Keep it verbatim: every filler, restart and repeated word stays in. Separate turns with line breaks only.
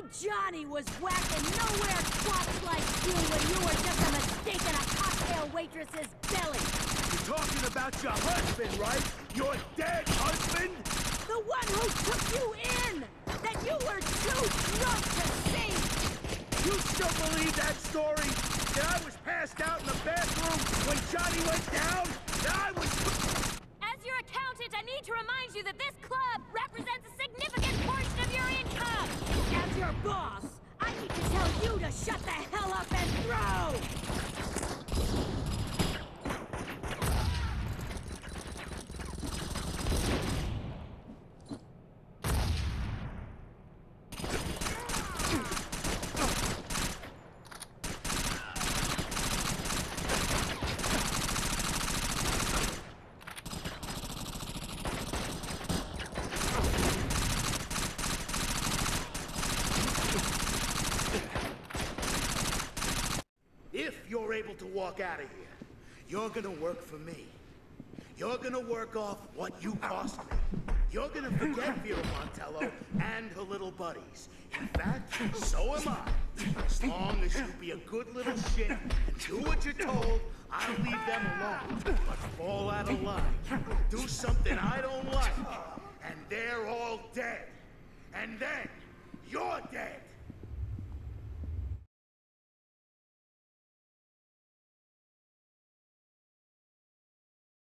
Johnny was whacking nowhere twats like you when you were just a mistake in a cocktail waitress's belly.
You're talking about your husband, right? Your dead husband?
The one who took you in! That you were too drunk to see!
You still believe that story? That I was passed out in the bathroom when Johnny went down? That I was...
As your accountant, I need to remind you that this club represents a significant portion of your income! As your boss, I need to tell you to shut the hell up and throw!
If you're able to walk out of here, you're gonna work for me. You're gonna work off what you cost me. You're gonna forget Vera Montello and her little buddies. In fact, so am I. As long as you be a good little shit and do what you're told, I'll leave them alone. But fall out of line. Do something I don't like. And they're all dead. And then, you're dead.